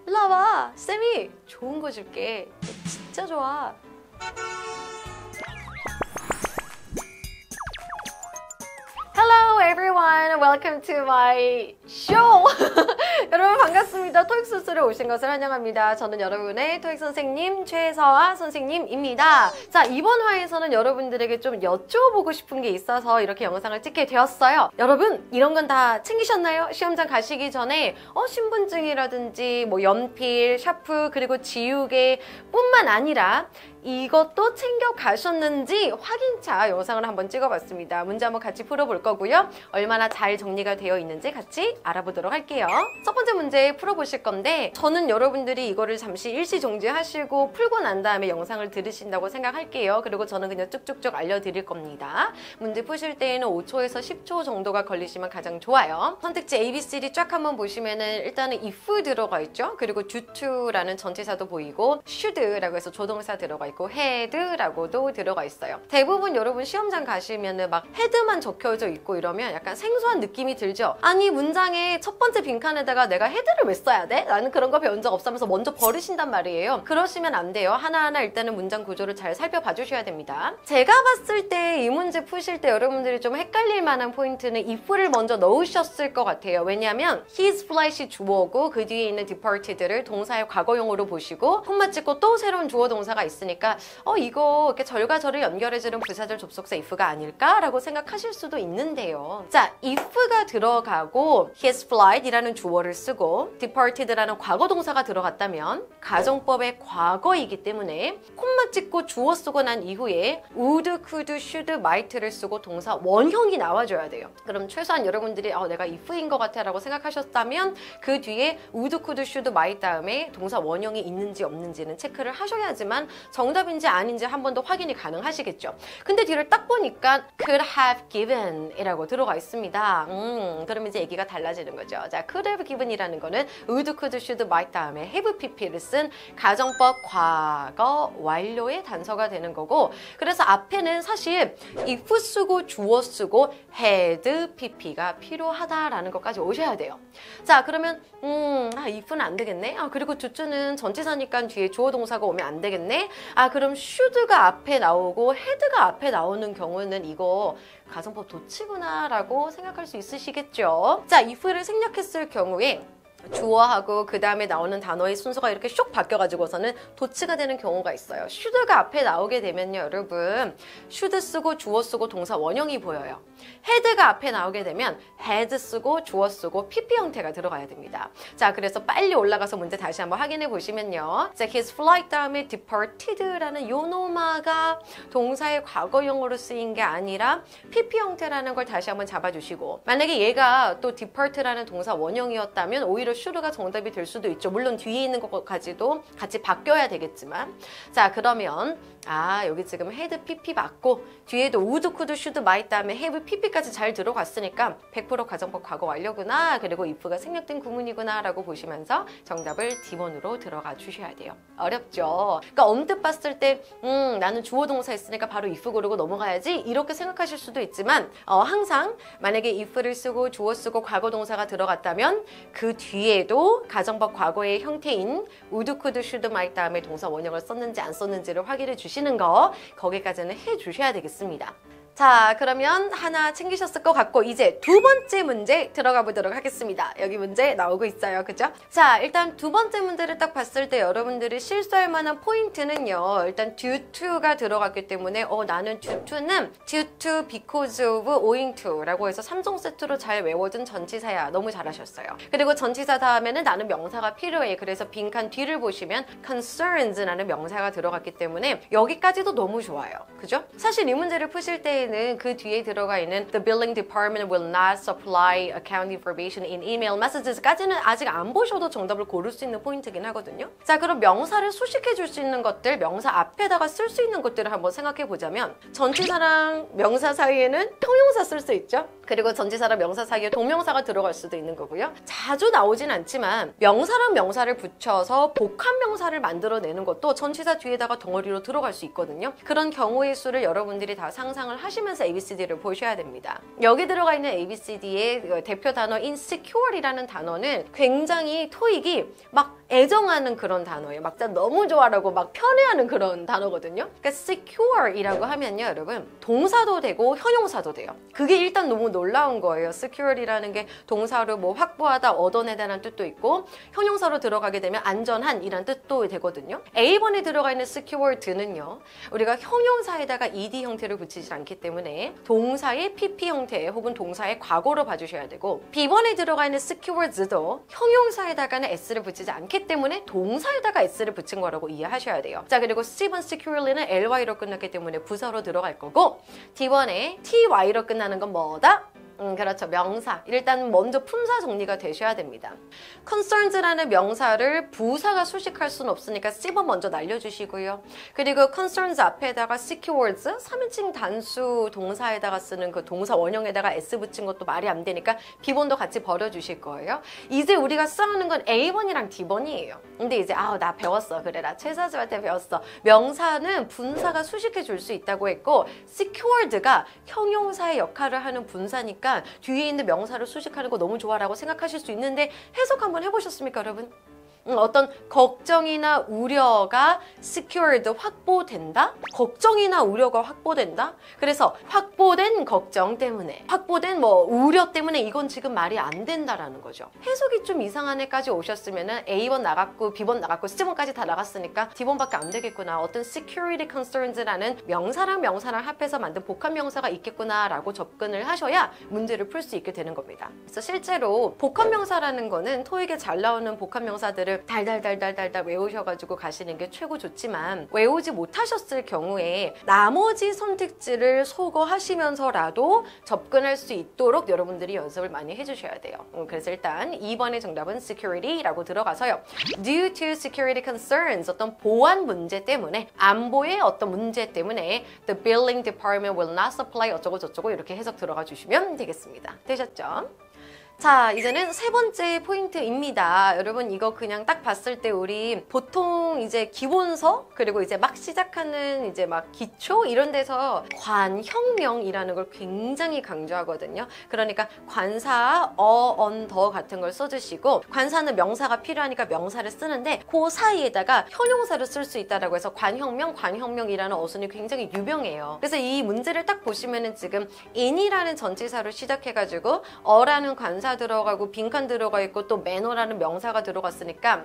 일로 와봐. 쌤이 좋은 거 줄게. 진짜 좋아. Hello everyone, welcome to my show. 여러분 반갑습니다. 토익 수술에 오신 것을 환영합니다. 저는 여러분의 토익 선생님 최서아 선생님입니다. 자, 이번 화에서는 여러분들에게 좀 여쭤보고 싶은 게 있어서 이렇게 영상을 찍게 되었어요. 여러분 이런 건 다 챙기셨나요? 시험장 가시기 전에 신분증이라든지 뭐 연필, 샤프 그리고 지우개 뿐만 아니라 이것도 챙겨 가셨는지 확인차 영상을 한번 찍어봤습니다. 문제 한번 같이 풀어볼 거고요. 얼마나 잘 정리가 되어 있는지 같이 알아보도록 할게요. 첫 번째 문제 풀어보실 건데 저는 여러분들이 이거를 잠시 일시정지하시고 풀고 난 다음에 영상을 들으신다고 생각할게요. 그리고 저는 그냥 쭉쭉쭉 알려드릴 겁니다. 문제 푸실 때에는 5초에서 10초 정도가 걸리시면 가장 좋아요. 선택지 A, B, C, D 쫙 한번 보시면은 일단은 if 들어가 있죠. 그리고 due to라는 전치사도 보이고 should라고 해서 조동사 들어가 있고 had라고도 들어가 있어요. 대부분 여러분 시험장 가시면은 막 had만 적혀져 있고 이러면 약간 생소한 느낌이 들죠. 아니 문장의 첫 번째 빈칸에다가 내가 had를 왜 써야 돼? 나는 그런 거 배운 적 없으면서 먼저 버리신단 말이에요. 그러시면 안 돼요. 하나하나 일단은 문장 구조를 잘 살펴봐 주셔야 됩니다. 제가 봤을 때 이 문제 푸실 때 여러분들이 좀 헷갈릴 만한 포인트는 if를 먼저 넣으셨을 것 같아요. 왜냐하면 his flight이 주어고 그 뒤에 있는 departed를 동사의 과거용으로 보시고 콤마 찍고 또 새로운 주어 동사가 있으니까 이거 이렇게 절과 절을 연결해주는 부사절 접속사 if가 아닐까라고 생각하실 수도 있는데요. 자, if가 들어가고 his flight이라는 주어를 쓰고 departed라는 과거 동사가 들어갔다면 가정법의 과거이기 때문에 콤마 찍고 주어 쓰고 난 이후에 would, could, should, might를 쓰고 동사 원형이 나와줘야 돼요. 그럼 최소한 여러분들이 내가 if인 것 같아 라고 생각하셨다면 그 뒤에 would, could, should, might 다음에 동사 원형이 있는지 없는지는 체크를 하셔야지만 정답인지 아닌지 한 번 더 확인이 가능하시겠죠. 근데 뒤를 딱 보니까 could have given 이라고 들어가 있습니다. 그럼 이제 얘기가 달라지는 거죠. 자, could have given 이라는 거는 would, could, should, might 다음에 have pp를 쓴 가정법 과거 완료의 단서가 되는 거고, 그래서 앞에는 사실 if 쓰고 주어 쓰고 had pp가 필요하다라는 것까지 오셔야 돼요. 자, 그러면 if는 안 되겠네. 그리고 tu는 전치사니까 뒤에 주어 동사가 오면 안 되겠네. 그럼 should가 앞에 나오고 had가 앞에 나오는 경우는 이거 가정법 도치구나 라고 생각할 수 있으시겠죠. 자, if를 생략했을 경우에 주어하고 그 다음에 나오는 단어의 순서가 이렇게 쇽 바뀌어가지고서는 도치가 되는 경우가 있어요. should가 앞에 나오게 되면요, 여러분 should 쓰고 주어 쓰고 동사 원형이 보여요. had가 앞에 나오게 되면 had 쓰고 주어 쓰고 pp 형태가 들어가야 됩니다. 자, 그래서 빨리 올라가서 문제 다시 한번 확인해 보시면요. 자, his flight 다음에 departed라는 요 노마가 동사의 과거형으로 쓰인 게 아니라 pp 형태라는 걸 다시 한번 잡아주시고, 만약에 얘가 또 depart라는 동사 원형이었다면 오히려 should가 정답이 될 수도 있죠. 물론 뒤에 있는 것까지도 같이 바뀌어야 되겠지만. 자, 그러면 여기 지금 had pp 맞고 뒤에도 would, could, should, might 다음에 have pp까지 잘 들어갔으니까 100% 가정법 과거 완료구나, 그리고 if가 생략된 구문이구나 라고 보시면서 정답을 D번으로 들어가 주셔야 돼요. 어렵죠? 그러니까 언뜻 봤을 때 나는 주어 동사 있으니까 바로 if 고르고 넘어가야지 이렇게 생각하실 수도 있지만 항상 만약에 if를 쓰고 주어 쓰고 과거 동사가 들어갔다면 그 뒤에도 가정법 과거의 형태인 would, could, should, might 다음에 동사 원형을 썼는지 안 썼는지를 확인해 주시는 거, 거기까지는 해 주셔야 되겠습니다. 자, 그러면 하나 챙기셨을 것 같고 이제 두 번째 문제 들어가 보도록 하겠습니다. 여기 문제 나오고 있어요. 그죠? 자, 일단 두 번째 문제를 딱 봤을 때 여러분들이 실수할 만한 포인트는요. 일단 due to가 들어갔기 때문에 나는 due to는 due to, because of, owing to 라고 해서 3종 세트로 잘 외워둔 전치사야. 너무 잘하셨어요. 그리고 전치사 다음에는 나는 명사가 필요해. 그래서 빈칸 뒤를 보시면 concerns라는 명사가 들어갔기 때문에 여기까지도 너무 좋아요. 그죠? 사실 이 문제를 푸실 때 그 뒤에 들어가 있는 The billing department will not supply account information in email messages까지는 아직 안 보셔도 정답을 고를 수 있는 포인트긴 하거든요. 자, 그럼 명사를 수식해 줄 수 있는 것들, 명사 앞에다가 쓸 수 있는 것들을 한번 생각해 보자면 전치사랑 명사 사이에는 형용사 쓸 수 있죠. 그리고 전치사랑 명사 사이에 동명사가 들어갈 수도 있는 거고요. 자주 나오진 않지만 명사랑 명사를 붙여서 복합 명사를 만들어내는 것도 전치사 뒤에다가 덩어리로 들어갈 수 있거든요. 그런 경우의 수를 여러분들이 다 상상을 하실 하시면서 ABCD를 보셔야 됩니다. 여기 들어가 있는 ABCD의 대표 단어 insecure이라는 단어는 굉장히 토익이 막 애정하는 그런 단어예요. 막 너무 좋아라고 막 편애하는 그런 단어거든요. 그러니까 secure이라고 하면요, 여러분 동사도 되고 형용사도 돼요. 그게 일단 너무 놀라운 거예요. secure이라는 게 동사로 뭐 확보하다, 얻어내다라는 뜻도 있고 형용사로 들어가게 되면 안전한이란 뜻도 되거든요. A번에 들어가 있는 secured는요, 우리가 형용사에다가 ed 형태를 붙이지 않기 때문에 동사의 pp 형태 혹은 동사의 과거로 봐주셔야 되고, B번에 들어가 있는 secureds도 형용사에다가는 s를 붙이지 않기 때문에 동사에다가 s를 붙인 거라고 이해하셔야 돼요. 자, 그리고 C번 securely는 ly로 끝났기 때문에 부사로 들어갈 거고, D번에 ty로 끝나는 건 뭐다? 그렇죠. 명사. 일단 먼저 품사 정리가 되셔야 됩니다. concerns라는 명사를 부사가 수식할 수는 없으니까 C번 먼저 날려주시고요. 그리고 concerns 앞에다가 secureds, 3인칭 단수 동사에다가 쓰는 그 동사 원형에다가 S 붙인 것도 말이 안 되니까 B번도 같이 버려주실 거예요. 이제 우리가 싸우는 건 A번이랑 D번이에요. 근데 이제 나 배웠어. 그래, 나 최사주한테 배웠어. 명사는 분사가 수식해 줄 수 있다고 했고, secured가 형용사의 역할을 하는 분사니까 뒤에 있는 명사를 수식하는 거 너무 좋아라고 생각하실 수 있는데, 해석 한번 해보셨습니까, 여러분? 어떤 걱정이나 우려가 secured, 확보된다? 걱정이나 우려가 확보된다? 그래서 확보된 걱정 때문에, 확보된 뭐 우려 때문에 이건 지금 말이 안 된다라는 거죠. 해석이 좀 이상한 애까지 오셨으면은 A번 나갔고 B번 나갔고 C번까지 다 나갔으니까 D번밖에 안 되겠구나. 어떤 security concerns라는 명사랑 합해서 만든 복합 명사가 있겠구나라고 접근을 하셔야 문제를 풀 수 있게 되는 겁니다. 그래서 실제로 복합 명사라는 거는 토익에 잘 나오는 복합 명사들을 달달달달달달 외우셔가지고 가시는 게 최고 좋지만, 외우지 못하셨을 경우에 나머지 선택지를 소거하시면서라도 접근할 수 있도록 여러분들이 연습을 많이 해주셔야 돼요. 그래서 일단 2번의 정답은 security라고 들어가서요, due to security concerns, 어떤 보안 문제 때문에, 안보의 어떤 문제 때문에 the billing department will not supply 어쩌고 저쩌고 이렇게 해석 들어가 주시면 되겠습니다. 되셨죠? 자, 이제는 세 번째 포인트입니다. 여러분, 이거 그냥 딱 봤을 때 우리 보통 이제 기본서, 그리고 이제 막 시작하는 이제 막 기초 이런 데서 관형명이라는 걸 굉장히 강조하거든요. 그러니까 관사, on, 더 같은 걸 써주시고, 관사는 명사가 필요하니까 명사를 쓰는데 그 사이에다가 형용사를 쓸 수 있다라고 해서 관형명이라는 어순이 굉장히 유명해요. 그래서 이 문제를 딱 보시면은 지금 in이라는 전치사로 시작해가지고 어라는 관사 들어가고 빈칸 들어가 있고 또 매너라는 명사가 들어갔으니까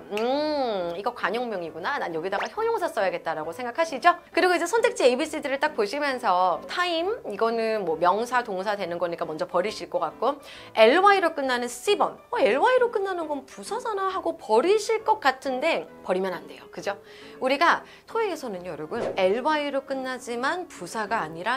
이거 관형명이구나, 난 여기다가 형용사 써야겠다라고 생각하시죠? 그리고 이제 선택지 ABCD를 딱 보시면서 time, 이거는 뭐 명사 동사 되는 거니까 먼저 버리실 것 같고, ly로 끝나는 C번, ly로 끝나는 건 부사잖아 하고 버리실 것 같은데 버리면 안 돼요. 그죠? 우리가 토익에서는요, 여러분, ly로 끝나지만 부사가 아니라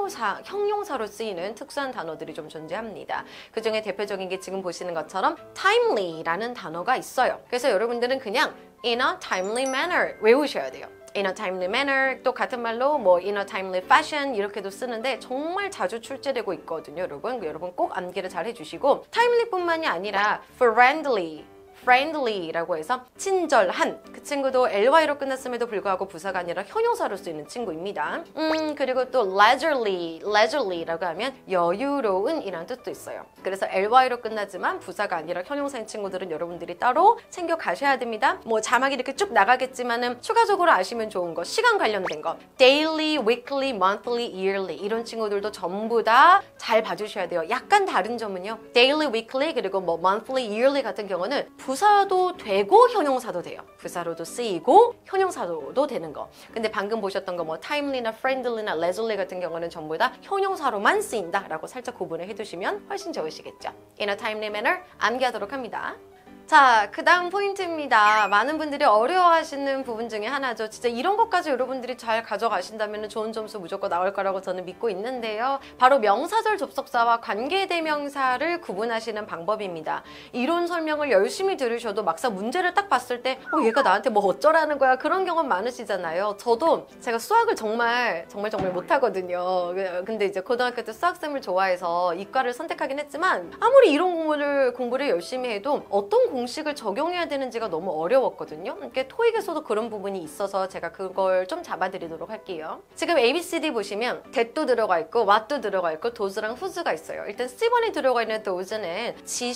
형용사로 쓰이는 특수한 단어들이 좀 존재합니다. 그 중에 대표적인 게 지금 보시는 것처럼 timely라는 단어가 있어요. 그래서 여러분들은 그냥 in a timely manner 외우셔야 돼요. in a timely manner, 또 같은 말로 뭐 in a timely fashion 이렇게도 쓰는데 정말 자주 출제되고 있거든요, 여러분. 여러분 꼭 암기를 잘 해주시고, timely뿐만이 아니라 friendly라고 해서 친절한, 그 친구도 ly로 끝났음에도 불구하고 부사가 아니라 형용사로 쓰이는 친구입니다. 그리고 또 leisurely라고 하면 여유로운 이란 뜻도 있어요. 그래서 ly로 끝나지만 부사가 아니라 형용사인 친구들은 여러분들이 따로 챙겨 가셔야 됩니다. 뭐 자막이 이렇게 쭉 나가겠지만은 추가적으로 아시면 좋은 거, 시간 관련된 거, daily, weekly, monthly, yearly 이런 친구들도 전부 다 잘 봐주셔야 돼요. 약간 다른 점은요, daily, weekly 그리고 뭐 monthly, yearly 같은 경우는 부사도 되고 형용사도 돼요. 부사로도 쓰이고 형용사로도 되는 거. 근데 방금 보셨던 거 뭐 timely나 friendly나 leisurely 같은 경우는 전부 다 형용사로만 쓰인다라고 살짝 구분을 해두시면 훨씬 좋으시겠죠. In a timely manner 암기하도록 합니다. 자, 그 다음 포인트입니다. 많은 분들이 어려워하시는 부분 중에 하나죠. 진짜 이런 것까지 여러분들이 잘 가져가신다면 좋은 점수 무조건 나올 거라고 저는 믿고 있는데요. 바로 명사절 접속사와 관계대명사를 구분하시는 방법입니다. 이론 설명을 열심히 들으셔도 막상 문제를 딱 봤을 때 얘가 나한테 뭐 어쩌라는 거야, 그런 경험 많으시잖아요. 저도 제가 수학을 정말 못하거든요. 근데 이제 고등학교 때 수학쌤을 좋아해서 이과를 선택하긴 했지만, 아무리 이론 공부를 열심히 해도 어떤 공식을 적용해야 되는지가 너무 어려웠거든요. 이렇게 토익에서도 그런 부분이 있어서 제가 그걸 좀 잡아드리도록 할게요. 지금 ABCD 보시면 that도 들어가 있고 what도 들어가 있고 does랑 who's가 있어요. 일단 C번에 들어가 있는 does는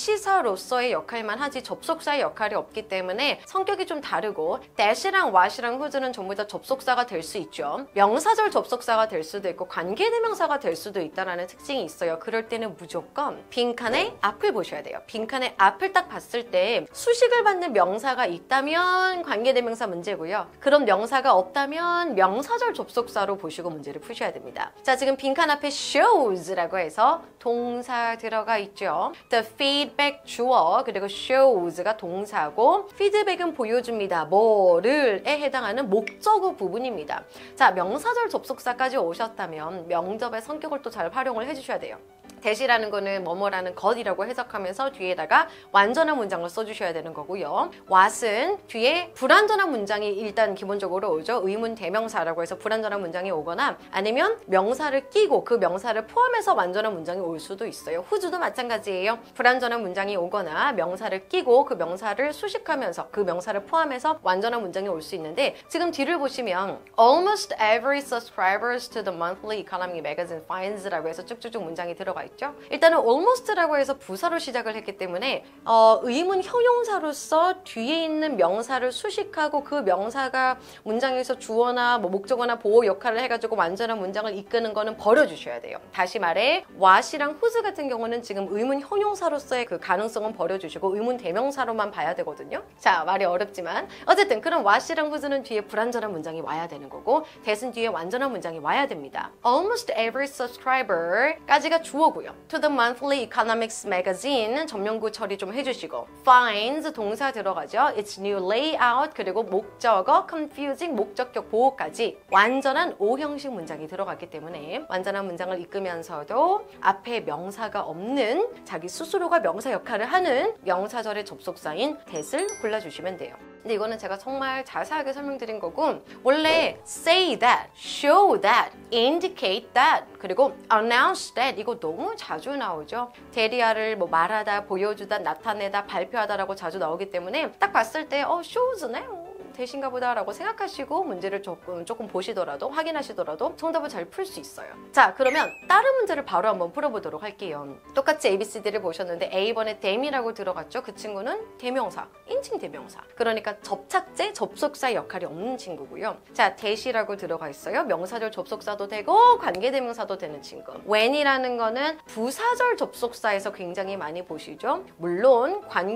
지시사로서의 역할만 하지 접속사의 역할이 없기 때문에 성격이 좀 다르고 that이랑 what이랑 who's는 전부 다 접속사가 될 수 있죠. 명사절 접속사가 될 수도 있고 관계대명사가 될 수도 있다는 특징이 있어요. 그럴 때는 무조건 빈칸의 앞을 보셔야 돼요. 빈칸의 앞을 딱 봤을 때 수식을 받는 명사가 있다면 관계대명사 문제고요. 그런 명사가 없다면 명사절 접속사로 보시고 문제를 푸셔야 됩니다. 자, 지금 빈칸 앞에 shows라고 해서 동사 들어가 있죠. The feedback 주어 그리고 shows가 동사고 feedback은 보여줍니다. 뭐를에 해당하는 목적어 부분입니다. 자, 명사절 접속사까지 오셨다면 명접의 성격을 또 잘 활용을 해주셔야 돼요. that이라는 거는 뭐뭐라는 것이라고 해석하면서 뒤에다가 완전한 문장을 써주셔야 되는 거고요. what은 뒤에 불완전한 문장이 일단 기본적으로 오죠. 의문 대명사라고 해서 불완전한 문장이 오거나 아니면 명사를 끼고 그 명사를 포함해서 완전한 문장이 올 수도 있어요. who's도 마찬가지예요. 불완전한 문장이 오거나 명사를 끼고 그 명사를 수식하면서 그 명사를 포함해서 완전한 문장이 올 수 있는데 지금 뒤를 보시면 Almost every subscribers to the monthly economy magazine finds라고 해서 쭉쭉쭉 문장이 들어가 있죠. 일단은 almost라고 해서 부사로 시작을 했기 때문에 의문 형용사로서 뒤에 있는 명사를 수식하고 그 명사가 문장에서 주어나 뭐 목적어나 보호 역할을 해가지고 완전한 문장을 이끄는 거는 버려주셔야 돼요. 다시 말해 what이랑 whose 같은 경우는 지금 의문 형용사로서의 그 가능성은 버려주시고 의문 대명사로만 봐야 되거든요. 자, 말이 어렵지만 어쨌든 그런 what이랑 whose는 뒤에 불완전한 문장이 와야 되는 거고 that은 뒤에 완전한 문장이 와야 됩니다. Almost every subscriber까지가 주어고요. To the monthly economics magazine 전명구 처리 좀 해주시고 finds 동사 들어가죠. Its new layout 그리고 목적어 confusing 목적격 보호까지 완전한 O형식 문장이 들어갔기 때문에 완전한 문장을 이끌면서도 앞에 명사가 없는 자기 스스로가 명사 역할을 하는 명사절의 접속사인 that을 골라주시면 돼요. 근데 이거는 제가 정말 자세하게 설명드린 거고 원래 say that, show that, indicate that 그리고 announce that 이거 너무 자주 나오죠. 대리아를 뭐 말하다, 보여주다, 나타내다, 발표하다라고 자주 나오기 때문에 딱 봤을 때 shows네? 대신가 보다라고 생각하시고 문제를 조금 보시더라도 확인하시더라도 정답을 잘 풀 수 있어요. 자, 그러면 다른 문제를 바로 한번 풀어보도록 할게요. 똑같이 ABCD를 보셨는데 A번에 them이라고 들어갔죠. 그 친구는 대명사, 인칭 대명사. 그러니까 접착제, 접속사 역할이 없는 친구고요. 자, that이라고 들어가 있어요. 명사절 접속사도 되고 관계대명사도 되는 친구. when이라는 거는 부사절 접속사에서 굉장히 많이 보시죠. 물론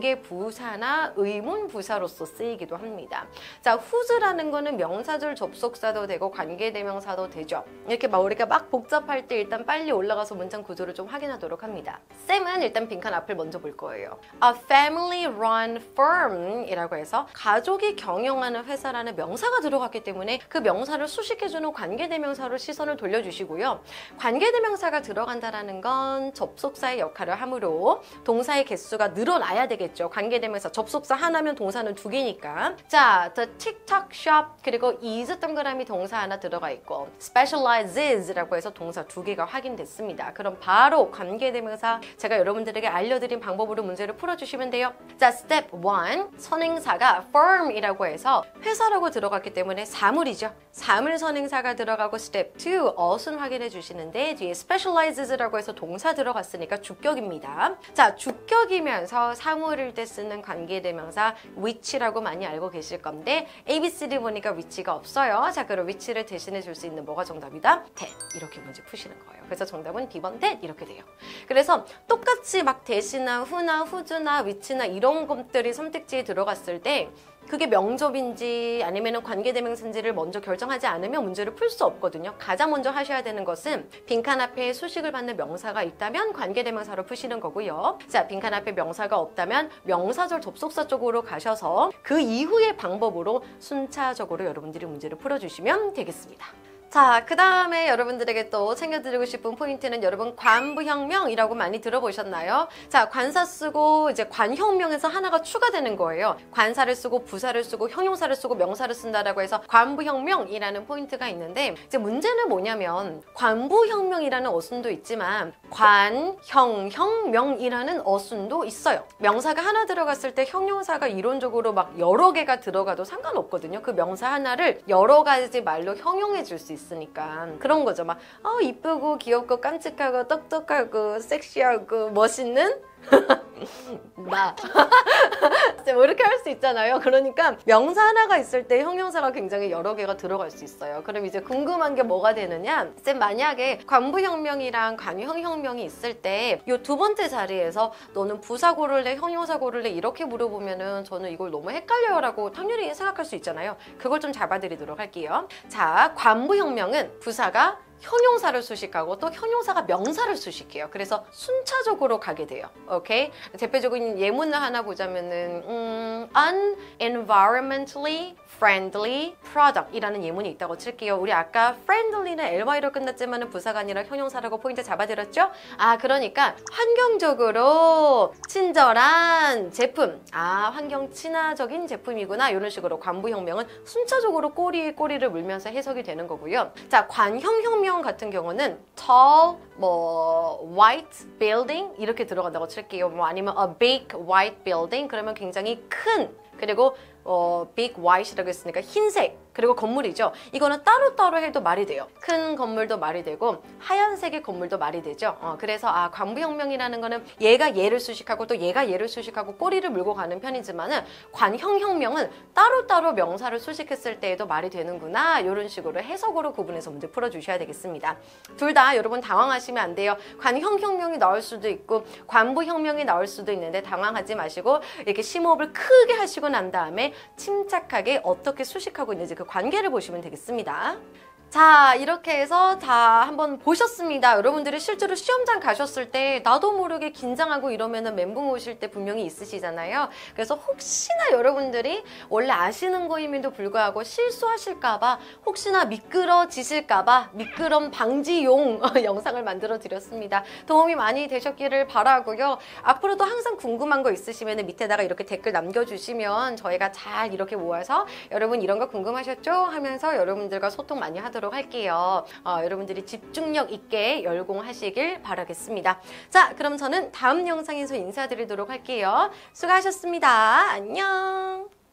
관계부사나 의문부사로서 쓰이기도 합니다. 자, whose라는 거는 명사절 접속사도 되고 관계대명사도 되죠. 이렇게 막 우리가 막 복잡할 때 일단 빨리 올라가서 문장 구조를 좀 확인하도록 합니다. 쌤은 일단 빈칸 앞을 먼저 볼 거예요. A family run firm 이라고 해서 가족이 경영하는 회사라는 명사가 들어갔기 때문에 그 명사를 수식해주는 관계대명사로 시선을 돌려주시고요. 관계대명사가 들어간다는 건 접속사의 역할을 하므로 동사의 개수가 늘어나야 되겠죠. 관계대명사 접속사 하나면 동사는 2개니까. 자, the TikTok shop 그리고 is 동그라미 동사 하나 들어가 있고 specializes라고 해서 동사 2개가 확인됐습니다. 그럼 바로 관계대명사 제가 여러분들에게 알려드린 방법으로 문제를 풀어주시면 돼요. 자, step 1 선행사가 firm이라고 해서 회사라고 들어갔기 때문에 사물이죠. 사물 선행사가 들어가고 step 2 어순 확인해 주시는데 뒤에 specializes라고 해서 동사 들어갔으니까 주격입니다. 자, 주격이면서 사물일 때 쓰는 관계대명사 which라고 많이 알고 계실 건데 ABCD 보니까 which가 없어요. 자, 그럼 which를 대신해 줄 수 있는 뭐가 정답이다? that 이렇게 문제 푸시는 거예요. 그래서 정답은 B번 that 이렇게 돼요. 그래서 똑같이 막 that이나 who나 who's나 which나 이런 것들이 선택지에 들어갔을 때 그게 명접인지 아니면 관계대명사인지를 먼저 결정하지 않으면 문제를 풀 수 없거든요. 가장 먼저 하셔야 되는 것은 빈칸 앞에 수식을 받는 명사가 있다면 관계대명사로 푸시는 거고요. 자, 빈칸 앞에 명사가 없다면 명사절 접속사 쪽으로 가셔서 그 이후의 방법으로 순차적으로 여러분들이 문제를 풀어주시면 되겠습니다. 자, 그 다음에 여러분들에게 또 챙겨드리고 싶은 포인트는 여러분 관부형명이라고 많이 들어보셨나요? 자, 관사 쓰고 이제 관형명에서 하나가 추가되는 거예요. 관사를 쓰고 부사를 쓰고 형용사를 쓰고 명사를 쓴다라고 해서 관부형명이라는 포인트가 있는데 이제 문제는 뭐냐면 관부형명이라는 어순도 있지만 관형형명이라는 어순도 있어요. 명사가 하나 들어갔을 때 형용사가 이론적으로 막 여러 개가 들어가도 상관없거든요. 그 명사 하나를 여러 가지 말로 형용해 줄 수 있으니까 그런 거죠. 막 이쁘고 귀엽고 깜찍하고 똑똑하고 섹시하고 멋있는 나 뭐 이렇게 할 수 있잖아요. 그러니까 명사 하나가 있을 때 형용사가 굉장히 여러 개가 들어갈 수 있어요. 그럼 이제 궁금한 게 뭐가 되느냐, 쌤 만약에 관부형명이랑 관형형명이 있을 때 이 두 번째 자리에서 너는 부사 고를래 형용사 고를래 이렇게 물어보면은 저는 이걸 너무 헷갈려요 라고 당연히 생각할 수 있잖아요. 그걸 좀 잡아드리도록 할게요. 자, 관부형명은 부사가 형용사를 수식하고 또 형용사가 명사를 수식해요. 그래서 순차적으로 가게 돼요. 오케이? 대표적인 예문을 하나 보자면은 unenvironmentally friendly product 이라는 예문이 있다고 칠게요. 우리 아까 friendly는 ly로 끝났지만 부사가 아니라 형용사라고 포인트 잡아드렸죠? 그러니까 환경적으로 친절한 제품. 환경 친화적인 제품이구나. 이런 식으로 관부형명은 순차적으로 꼬리에 꼬리를 물면서 해석이 되는 거고요. 자, 관형형명 같은 경우는 tall, white building 이렇게 들어간다고 칠게요. 아니면 a big white building 그러면 굉장히 큰, 그리고 big white이라고 했으니까 흰색, 그리고 건물이죠. 이거는 따로따로 해도 말이 돼요. 큰 건물도 말이 되고 하얀색의 건물도 말이 되죠. 그래서 관부형명이라는 거는 얘가 얘를 수식하고 또 얘가 얘를 수식하고 꼬리를 물고 가는 편이지만은 관형형명은 따로따로 명사를 수식했을 때에도 말이 되는구나. 이런 식으로 해석으로 구분해서 문제 풀어주셔야 되겠습니다. 둘 다 여러분 당황하시면 안 돼요. 관형형명이 나올 수도 있고 관부형명이 나올 수도 있는데 당황하지 마시고 이렇게 심호흡을 크게 하시고 난 다음에 침착하게 어떻게 수식하고 있는지 그 관계를 보시면 되겠습니다. 자, 이렇게 해서 다 한번 보셨습니다. 여러분들이 실제로 시험장 가셨을 때 나도 모르게 긴장하고 이러면은 멘붕 오실 때 분명히 있으시잖아요. 그래서 혹시나 여러분들이 원래 아시는 거임에도 불구하고 실수하실까봐, 혹시나 미끄러지실까봐 미끄럼 방지용 영상을 만들어 드렸습니다. 도움이 많이 되셨기를 바라고요. 앞으로도 항상 궁금한 거 있으시면 밑에다가 이렇게 댓글 남겨주시면 저희가 잘 이렇게 모아서 여러분 이런 거 궁금하셨죠? 하면서 여러분들과 소통 많이 하도록 할게요. 여러분들이 집중력 있게 열공하시길 바라겠습니다. 자, 그럼 저는 다음 영상에서 인사드리도록 할게요. 수고하셨습니다. 안녕.